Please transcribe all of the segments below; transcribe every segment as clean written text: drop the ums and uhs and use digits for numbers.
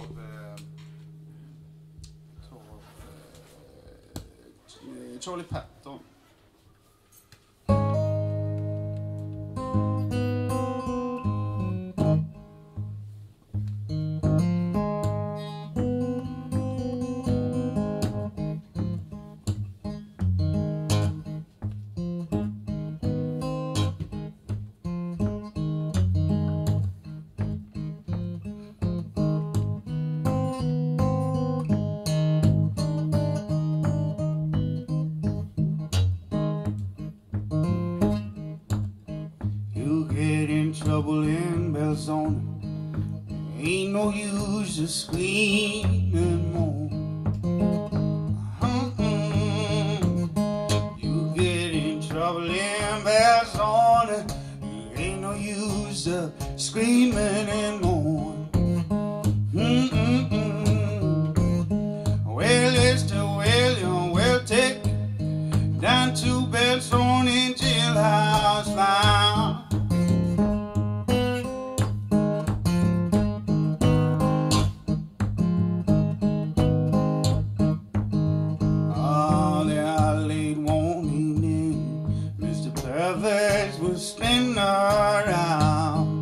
Charlie Patton. Trouble in Belzona, ain't no use to scream and moan. You get in trouble in Belzona, ain't no use to screaming and moan. Well, it's the William, we'll take it down to Belzona in jailhouse line. Was spinning around.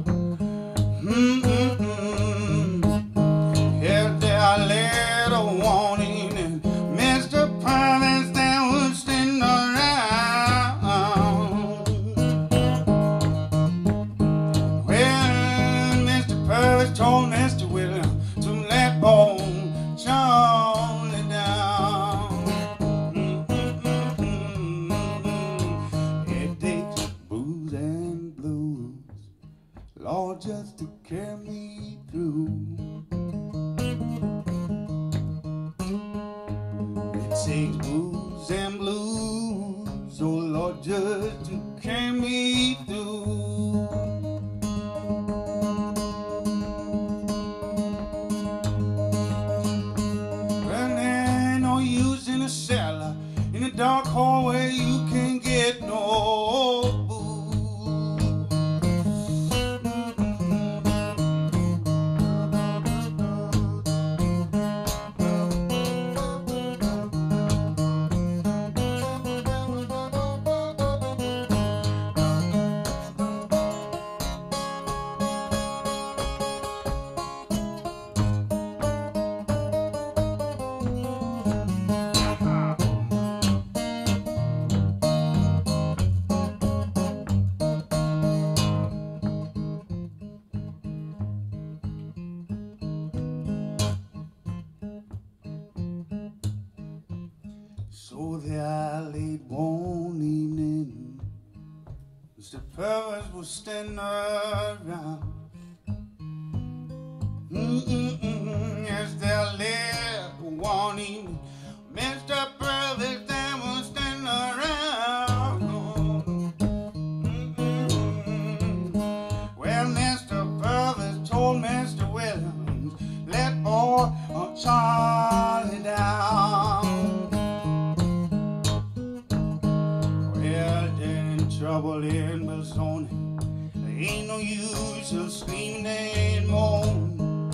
Yes, there laid a warning, and Mr. Purvis there was spinning around. Well, Mr. Purvis told Mr. William to let bone Charlie down. Lord, just to carry me through. It takes booze and blues, oh Lord, just to carry me through. Well, there ain't no use in a cellar, in a dark hole where you can't get no booze. So there I laid one evening, Mr. Purvis was standing around. Yes, there I laid one evening, Mr. Purvis there was standing around. Well, Mr. Purvis told Mr. Williams, let boy Charlie down. Trouble in Belzona, there ain't no use of screaming and moan.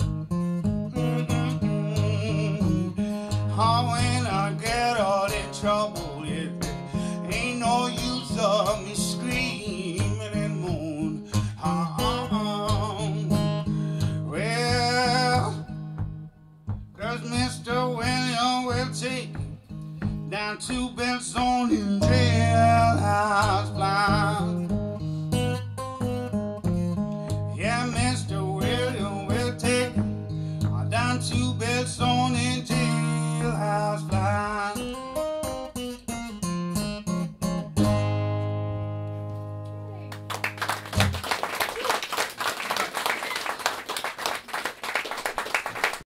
Oh, when I get all in trouble, it ain't no use of me screaming and moan. Well, 'cause Mr. William will take down to Belzona in jailhouse blind. Yeah, Mr. William will take down to Belzona in jailhouse blind.